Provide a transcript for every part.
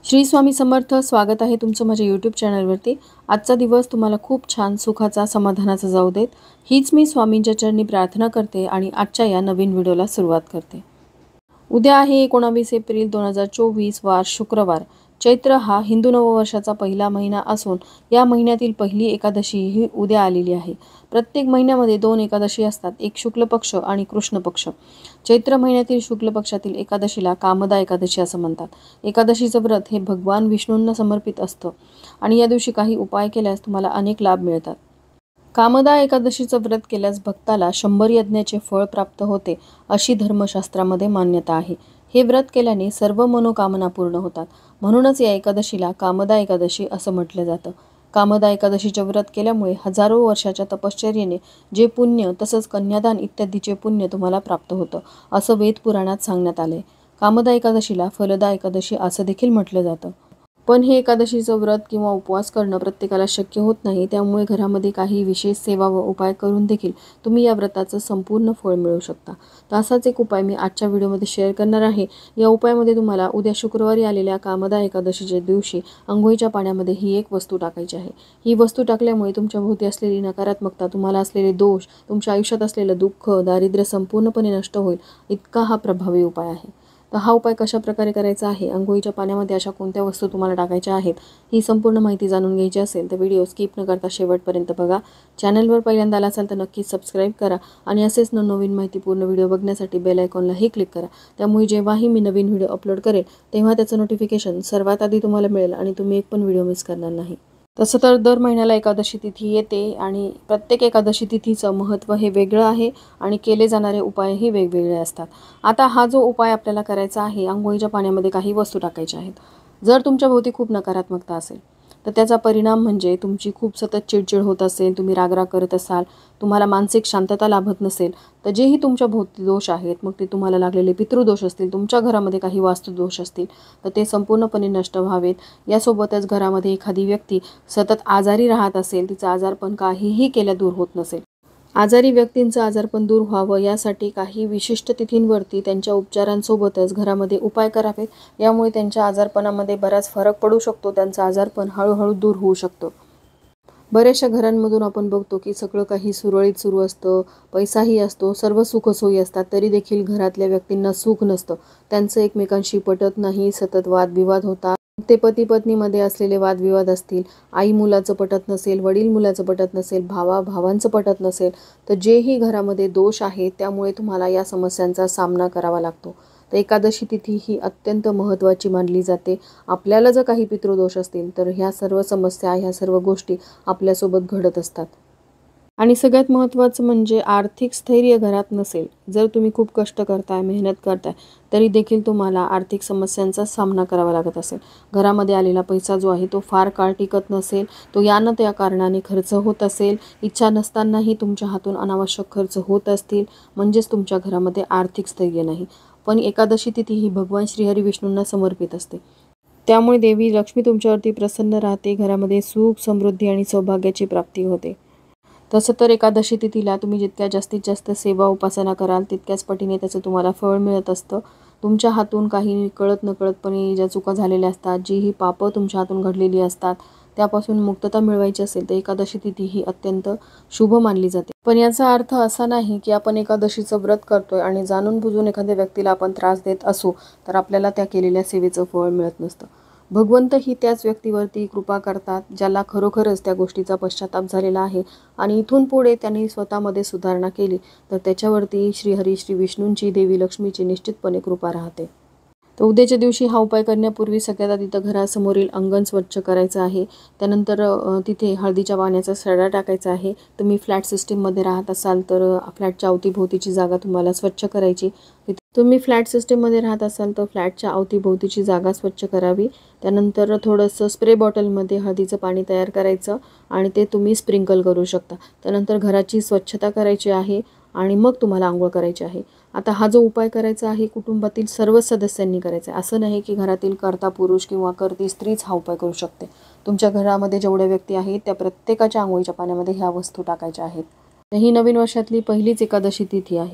श्री स्वामी समर्थ. स्वागत आहे तुमचं माझ्या यूट्यूब चॅनलवरती. आजचा दिवस तुम्हाला खूप छान सुखाचा समाधानाचा जाऊ देत, हीच मी स्वामींच्या चरणी प्रार्थना करते आणि आजच्या या नवीन व्हिडिओला सुरुवात करते. उद्या आहे 19 एप्रिल 2024, वार शुक्रवार. चैत्र हा हिंदू नववर्षाचा पहिला महिना असून या महिन्यातील पहिली एकादशी ही उद्या आलेली आहे. प्रत्येक महिन्यामध्ये 2 एकादशी असतात, एक शुक्ल पक्ष आणि कृष्ण पक्ष. चैत्र महिन्यातील शुक्ल पक्षातील एकादशीला कामदा एकादशी असं म्हणतात. एकादशीचं व्रत हे भगवान विष्णूंना समर्पित असतं आणि या दिवशी काही उपाय केल्यास तुम्हाला अनेक लाभ मिळतात. कामदा एकादशीचं व्रत केल्यास भक्ताला 100 यज्ञाचे फळ प्राप्त होते अशी धर्मशास्त्रामध्ये मान्यता आहे. हे व्रत केल्याने सर्व मनोकामना पूर्ण होतात. म्हणूनच या एकादशीला कामदा एकादशी असं म्हटलं जातं. कामदा एकादशीचे व्रत केल्यामुळे हजारो वर्षाच्या तपश्चर्येने जे पुण्य तसंच कन्यादान इत्यादीचे पुण्य तुम्हाला प्राप्त होतं असं वेद पुराणात सांगण्यात आलंय. कामदा एकादशीला फलदा एकादशी असं देखील म्हटलं जातं. पण हे एकादशीचं व्रत किंवा उपवास करणं प्रत्येकाला शक्य होत नाही. त्यामुळे घरामध्ये काही विशेष सेवा व उपाय करून देखील तुम्ही या व्रताचं संपूर्ण फळ मिळवू शकता. तर असाच एक उपाय मी आजच्या व्हिडिओमध्ये शेअर करणार आहे. या उपायामध्ये तुम्हाला उद्या शुक्रवारी आलेल्या कामदा एकादशीच्या दिवशी अंघोळीच्या पाण्यामध्ये ही एक वस्तू टाकायची आहे. ही वस्तू टाकल्यामुळे तुमच्या भोवती असलेली नकारात्मकता, तुम्हाला असलेले दोष, तुमच्या आयुष्यात असलेलं दुःख, दारिद्र्य संपूर्णपणे नष्ट होईल, इतका हा प्रभावी उपाय आहे. तर हा उपाय कशा प्रकारे करायचा आहे, अंघोळीच्या पाण्यामध्ये अशा कोणत्या वस्तू तुम्हाला टाकायच्या आहेत, ही संपूर्ण माहिती जाणून घ्यायची असेल तर व्हिडिओ स्किप न करता शेवटपर्यंत बघा. चॅनलवर पहिल्यांदा आला असाल तर नक्कीच सबस्क्राईब करा आणि असेच नवनवीन माहितीपूर्ण व्हिडिओ बघण्यासाठी बेल आयकॉनलाही क्लिक करा. त्यामुळे जेव्हाही मी नवीन व्हिडिओ अपलोड करेल तेव्हा त्याचं नोटिफिकेशन सर्वात आधी तुम्हाला मिळेल आणि तुम्ही एक पण व्हिडिओ मिस करणार नाही. तसं तर दर महिन्याला एकादशी तिथी येते आणि प्रत्येक एकादशी तिथीचं महत्त्व हे वेगळं आहे आणि केले जाणारे उपायही वेगवेगळे असतात. आता हा जो उपाय आपल्याला करायचा आहे, अंघोळीच्या पाण्यामध्ये काही वस्तू टाकायच्या आहेत. जर तुमच्या भोवती खूप नकारात्मकता असेल तर त्याचा परिणाम म्हणजे तुमची खूप सतत चिडचिड होत असेल, तुम्ही रागराग करत असाल, तुम्हाला मानसिक शांतता लाभत नसेल, तर जेही तुमच्या भोवती दोष आहेत, मग ते तुम्हाला लागलेले पितृदोष असतील, तुमच्या घरामध्ये काही वास्तुदोष असतील तर ते संपूर्णपणे नष्ट व्हावेत. यासोबतच घरामध्ये एखादी व्यक्ती सतत आजारी राहत असेल, तिचा आजारपण काहीही केल्या दूर होत नसेल, आजारी व्यक्तींचं आजारपण दूर व्हावं यासाठी काही विशिष्ट तिथींवरती त्यांच्या उपचारांसोबतच घरामध्ये उपाय करावेत. यामुळे त्यांच्या आजारपणामध्ये बराच फरक पडू शकतो, त्यांचं आजारपण हळूहळू दूर होऊ शकतं. बऱ्याचशा घरांमधून आपण बघतो की सगळं काही सुरळीत सुरू असतं, पैसाही असतो, सर्व सुखसोयी असतात, तरी देखील घरातल्या व्यक्तींना सुख नसतं. त्यांचं एकमेकांशी पटत नाही, सतत वादविवाद होतात. ते पती पत्नीमध्ये असलेले वादविवाद असतील, आई मुलाचं पटत नसेल, वडील मुलाचं पटत नसेल, भावांचं पटत नसेल, तर जेही घरामध्ये दोष आहेत त्यामुळे तुम्हाला या समस्यांचा सामना करावा लागतो. तर एकादशी तिथी ही अत्यंत महत्त्वाची मानली जाते. आपल्याला जर काही पितृदोष असतील तर ह्या सर्व समस्या, ह्या सर्व गोष्टी आपल्यासोबत घडत असतात. आणि सगळ्यात महत्त्वाचं म्हणजे आर्थिक स्थैर्य घरात नसेल, जर तुम्ही खूप कष्ट करताय, मेहनत करताय, तरी देखील तुम्हाला आर्थिक समस्यांचा सामना करावा लागत असेल. घरामध्ये आलेला पैसा जो आहे तो फार काळ टिकत नसेल, तो या न त्या कारणाने खर्च होत असेल, इच्छा नसतानाही तुमच्या हातून अनावश्यक खर्च होत असतील, म्हणजेच तुमच्या घरामध्ये आर्थिक स्थैर्य नाही. पण एकादशी तिथी ही भगवान श्रीहरी विष्णूंना समर्पित असते. त्यामुळे देवी लक्ष्मी तुमच्यावरती प्रसन्न राहते, घरामध्ये सुख, समृद्धी आणि सौभाग्याची प्राप्ती होते. तसं तर एकादशी तिथीला तुम्ही जितक्या जास्तीत जास्त सेवा उपासना कराल तितक्याच पटीने त्याचं तुम्हाला फळ मिळत असतं. तुमच्या हातून काही कळत नकळतपणे ज्या चुका झालेल्या असतात, जी ही पापं तुमच्या हातून घडलेली असतात, त्यापासून मुक्तता मिळवायची असेल तर एकादशी तिथी ही अत्यंत शुभ मानली जाते. पण याचा अर्थ असा नाही की आपण एकादशीचं व्रत करतोय आणि जाणून बुजून एखाद्या व्यक्तीला आपण त्रास देत असू तर आपल्याला त्या केलेल्या सेवेचं फळ मिळत नसतं. भगवंतही त्याच व्यक्तीवरती कृपा करतात ज्याला खरोखरच त्या गोष्टीचा पश्चाताप झालेला आहे आणि इथून पुढे त्यांनी स्वतःमध्ये सुधारणा केली तर त्याच्यावरती श्रीहरी श्री विष्णूंची, देवी लक्ष्मीची निश्चितपणे कृपा राहते. तर उद्याच्या दिवशी हा उपाय करण्यापूर्वी सगळ्यात आधी तर घरासमोरील अंगण स्वच्छ करायचं आहे. त्यानंतर तिथे हळदीच्या पाण्याचा सडा टाकायचा आहे. तुम्ही फ्लॅट सिस्टीममध्ये राहत असाल तर फ्लॅटच्या अवतीभोवतीची जागा तुम्हाला स्वच्छ करायची. तुम्ही फ्लॅट सिस्टीममध्ये राहत असाल तर फ्लॅटच्या अवतीभोवतीची जागा स्वच्छ करावी. त्यानंतर थोडंसं स्प्रे बॉटलमध्ये हळदीचं पाणी तयार करायचं आणि ते तुम्ही स्प्रिंकल करू शकता. त्यानंतर घराची स्वच्छता करायची आहे आणि मग तुम्हाला अंघोळ करायची आहे. आता हा जो उपाय करायचा आहे कुटुंबातील सर्व सदस्यांनी करायचा आहे. असं नाही की घरातील कर्ता पुरुष किंवा कर्ती स्त्रीच हा उपाय करू शकते. तुमच्या घरामध्ये जेवढ्या व्यक्ती आहेत त्या प्रत्येकाच्या अंघोळीच्या पाण्यामध्ये ह्या वस्तू टाकायच्या आहेत. ही नवीन वर्षातली पहिलीच एकादशी तिथी आहे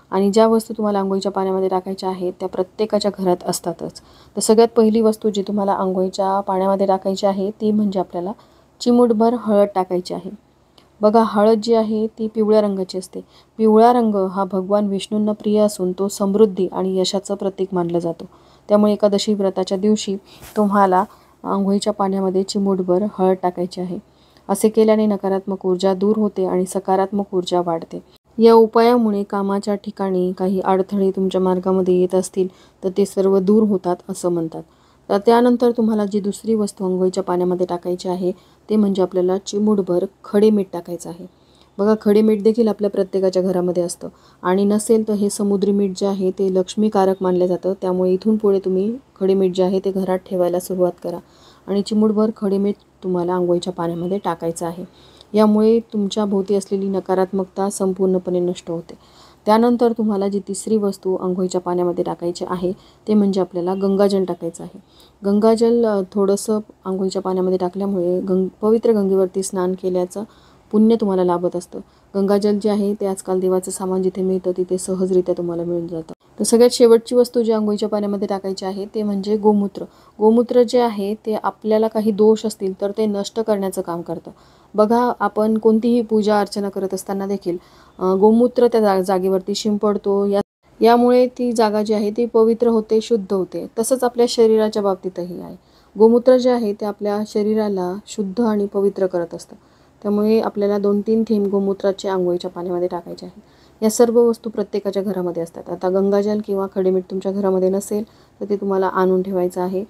आणि ज्या वस्तू तुम्हाला अंघोळीच्या पाण्यामध्ये टाकायच्या आहेत त्या प्रत्येकाच्या घरात असतातच. तर सगळ्यात पहिली वस्तू जी तुम्हाला अंघोळीच्या पाण्यामध्ये टाकायची आहे ती म्हणजे आपल्याला चिमूटभर हळद टाकायची आहे. बघा, हळद जी आहे ती पिवळ्या रंगाची असते. पिवळा रंग हा भगवान विष्णूंना प्रिय असून तो समृद्धी आणि यशाचं प्रतीक मानला जातो. त्यामुळे एकादशी व्रताच्या दिवशी तुम्हाला अंघोळीच्या पाण्यामध्ये चिमूटभर हळद टाकायची आहे. असे केल्याने नकारात्मक ऊर्जा दूर होते आणि सकारात्मक ऊर्जा वाढते. या उपायामुळे कामाच्या ठिकाणी काही अडथळे तुमच्या मार्गामध्ये येत असतील तर ते सर्व दूर होतात असं म्हणतात. तर त्यानंतर तुम्हाला जी दुसरी वस्तू अंघोळीच्या पाण्यामध्ये टाकायची आहे ते म्हणजे आपल्याला चिमूटभर खडे मीठ टाकायचं आहे. बघा, खडे मीठ देखील आपल्या प्रत्येकाच्या घरामध्ये असतं आणि नसेल तर हे समुद्री मीठ जे आहे ते लक्ष्मीकारक मानलं जातं. त्यामुळे इथून पुढे तुम्ही खडे मीठ जे आहे ते घरात ठेवायला सुरुवात करा आणि चिमूटभर खडे मीठ तुम्हाला अंघोळीच्या पाण्यामध्ये टाकायचं आहे. यामुळे तुमच्या भोवती असलेली नकारात्मकता संपूर्णपणे नष्ट होते. त्यानंतर तुम्हाला जी तिसरी वस्तू अंघोळीच्या पाण्यामध्ये टाकायची आहे ते म्हणजे आपल्याला गंगाजल टाकायचं आहे. गंगाजल थोडंसं अंघोळीच्या पाण्यामध्ये टाकल्यामुळे पवित्र गंगेवरती स्नान केल्याचं पुण्य तुम्हाला लाभत असतं. गंगाजल जे आहे ते आजकाल देवाचं सामान जिथे मिळतं तिथे सहजरित्या तुम्हाला मिळून जातं. तर सगळ्यात शेवटची वस्तू जी अंघोळीच्या पाण्यामध्ये टाकायची आहे ते म्हणजे गोमूत्र. गोमूत्र जे आहे ते आपल्याला काही दोष असतील तर ते नष्ट करण्याचं काम करतं. बघा, आपण कोणतीही पूजा अर्चना करत असताना देखील गोमूत्र त्या जागेवरती शिंपडतो. यामुळे ती जागा जी आहे ती पवित्र होते, शुद्ध होते. तसंच आपल्या शरीराच्या बाबतीतही आहे. गोमूत्र जे आहे ते आपल्या शरीराला शुद्ध आणि पवित्र करत असतं. त्यामुळे आपल्याला 2-3 थेंब गोमूत्राचे अंघोळीच्या पाण्यामध्ये टाकायचे आहे. या सर्व वस्तू प्रत्येकाच्या घरामध्ये असतात. आता गंगाजल किंवा खडेमीठ तुमच्या घरामध्ये नसेल तर ते तुम्हाला आणून ठेवायचं आहे.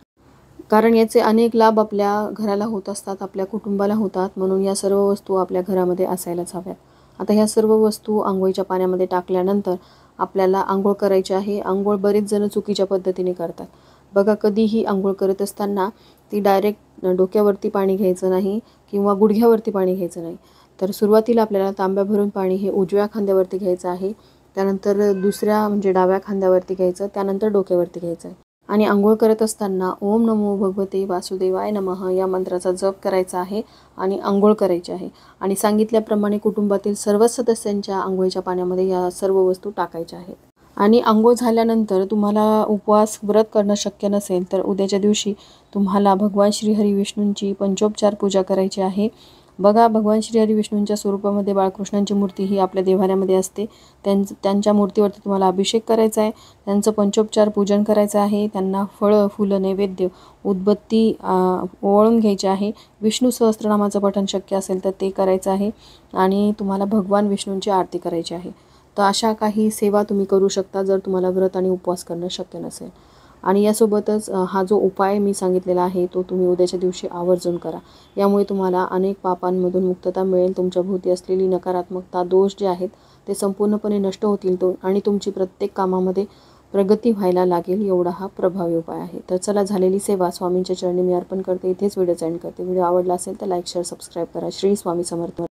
कारण याचे अनेक लाभ आपल्या घराला होत असतात, आपल्या कुटुंबाला होतात. म्हणून या सर्व वस्तू आपल्या घरामध्ये असायलाच हव्यात. आता ह्या सर्व वस्तू अंघोळीच्या पाण्यामध्ये टाकल्यानंतर आपल्याला अंघोळ करायची आहे. अंघोळ बरेच जण चुकीच्या पद्धतीने करतात. बघा, कधीही अंघोळ करत असताना ती डायरेक्ट डोक्यावरती पाणी घ्यायचं नाही किंवा गुडघ्यावरती पाणी घ्यायचं नाही. तर सुरुवातीला आपल्याला तांब्या भरून पाणी हे उजव्या खांद्यावरती घ्यायचं आहे. त्यानंतर दुसऱ्या म्हणजे डाव्या खांद्यावरती घ्यायचं. त्यानंतर डोक्यावरती घ्यायचं आहे. आणि अंघोळ करत असताना ओम नमो भगवते वासुदेवाय नमः या मंत्राचा जप करायचा आहे आणि अंघोळ करायची आहे. आणि सांगितल्याप्रमाणे कुटुंबातील सर्वच सदस्यांच्या अंघोळीच्या पाण्यामध्ये या सर्व वस्तू टाकायच्या आहेत. आणि अंघोळ झाल्यानंतर तुम्हाला उपवास व्रत करणं शक्य नसेल तर उद्याच्या दिवशी तुम्हाला भगवान श्रीहरी विष्णूंची पंचोपचार पूजा करायची आहे. बघा, भगवान श्रीहरी विष्णूंच्या स्वरूपामध्ये बाळकृष्णांची मूर्ती ही आपल्या देव्हाऱ्यामध्ये असते. त्यांच्या मूर्तीवरती तुम्हाला अभिषेक करायचा आहे. त्यांचं पंचोपचार पूजन करायचं आहे. त्यांना फळं, फुलं, नैवेद्य, उदबत्ती ओवाळून घ्यायची आहे. विष्णू सहस्त्रनामाचं पठण शक्य असेल तर ते करायचं आहे आणि तुम्हाला भगवान विष्णूंची आरती करायची आहे. तर अशा काही सेवा तुम्ही करू शकता जर तुम्हाला व्रत आणि उपवास करणं शक्य नसेल. आणि यासोबतच हा जो उपाय मी सांगितलेला आहे तो तुम्ही उद्याच्या दिवशी आवर्जून करा. यामुळे तुम्हाला अनेक पापांमधून मुक्तता मिळेल. तुमच्या भोवती असलेली नकारात्मकता, दोष जे आहेत ते संपूर्णपणे नष्ट होतील आणि तुमची प्रत्येक कामामध्ये प्रगती व्हायला लागेल. एवढा हा प्रभावी उपाय आहे. तर चला, झालेली सेवा स्वामींच्या चरणी मी अर्पण करते. इथेच व्हिडिओ एंड करते. व्हिडिओ आवडला असेल तर लाईक, शेअर, सबस्क्राईब करा. श्री स्वामी समर्थ.